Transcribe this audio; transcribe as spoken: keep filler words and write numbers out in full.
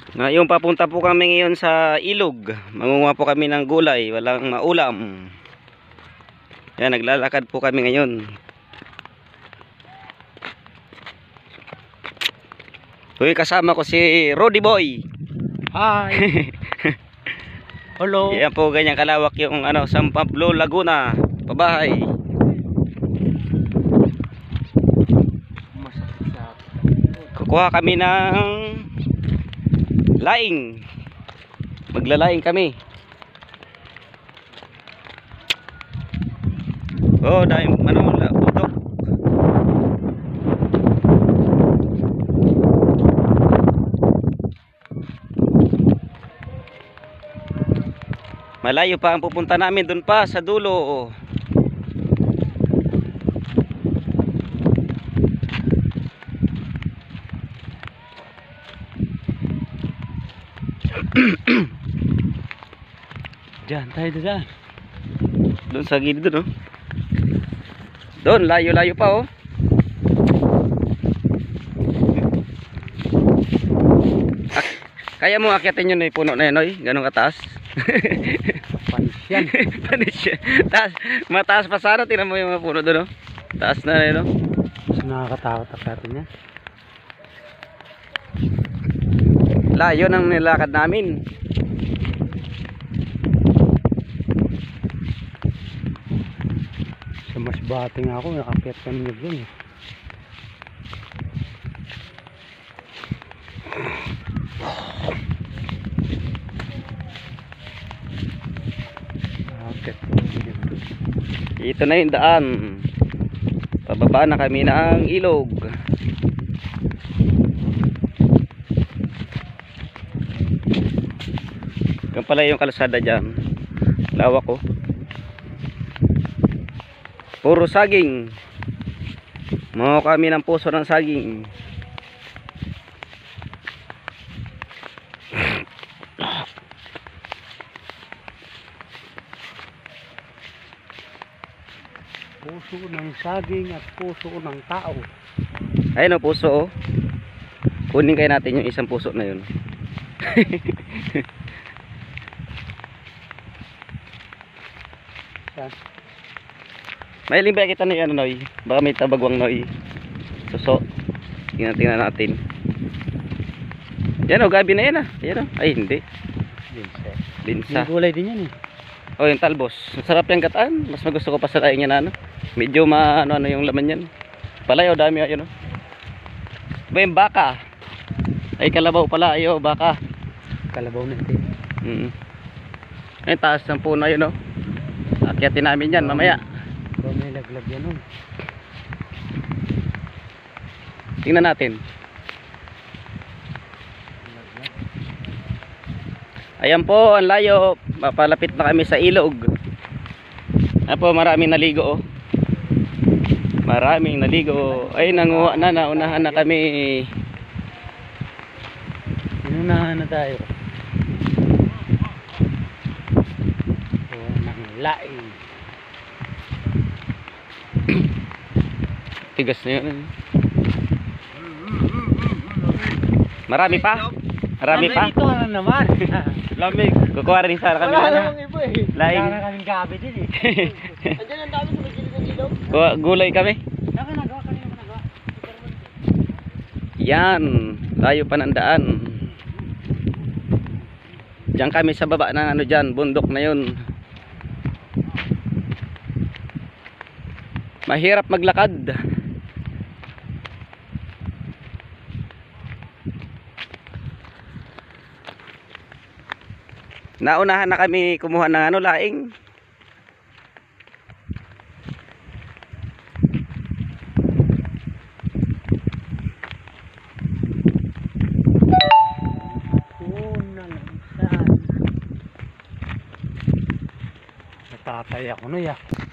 Ngayon papunta po kami ngayon sa ilog. Mangunguha po kami ng gulay, walang maulam. Yan, naglalakad po kami ngayon. Uy, kasama ko si Rudy Boy. Hi. Hello. Yan po, ganyan kalawak yung ano, San Pablo, Laguna, pabahay. Kukuha kami ng laing. Maglalaing kami. Oh, dahil ano, putok. Malayo pa ang pupunta namin, doon pa sa dulo. Diyan tayo dyan. Doon sa gilid doon, oh. Doon, layo-layo pa, oh. Ak Kaya mo akyatin yun, eh, puno na yun, oy. Ganun kataas. Panis yan. Panis yan. Taas, mataas pa sana. Tingnan mo yung mga puno doon, oh. Taas na yun, oh. Mas nakakatakot akyatin niya. Layo ng nilakad namin. Sa mas bating ako, nakakyat kami nyo dyan, eh. Ito na yung daan. Pababa na kami ng ilog. Yan pala yung kalsada dyan. Lawak, oh. Puro saging. Mga kami ng puso ng saging. Puso ng saging at puso ng tao. Ayun, oh, puso, oh. Kunin kayo natin yung isang puso na yun. May limba kita na yan, Noy. Baka may tabagwang, Noy. Suso. Tingnan, tingnan natin. Yan, oh, gabi na yan, ah. Yan, oh. Ay, hindi. Linsa. Linsa. Yung gulay din yan, eh. Oh, yung talbos. Masarap yung gataan. Mas magusto ko pa sa laing yan, ano. Medyo ma, ano, ano yung laman yan. Palay, oh, dami, ayun, oh. Ba yung baka. Ay, kalabaw pala, ayo, baka. Kalabaw na ito. Mm. Ay, taas ng puno, yun, oh. Akyatin namin yan, mamaya. Ba may laglag yan, oh. Tingnan natin. Ayan po, ang layo. Papalapit na kami sa ilog. Ayan po, maraming naligo, oh. Maraming naligo. Ay, nanguha na, naunahan na kami. Inunahan na tayo. Oh, nang laing. Tigas na yun. Marami pa? Marami pa? Dito na naman. Lamig. Kukuha rin sana kami. Wala namang iba, eh. Laing. Wala na kaming gabi din, eh. Andiyan ang dami sa magilid ng ilog. Gulay kami. Saan ka nagawa? Kanina ka nagawa? Yan. Layo pa ng daan. Diyan kami sa baba ng ano dyan. Bundok na yun. Mahirap maglakad. Naunahan na kami kumuha ng ano, laing. Natatay ako na ya.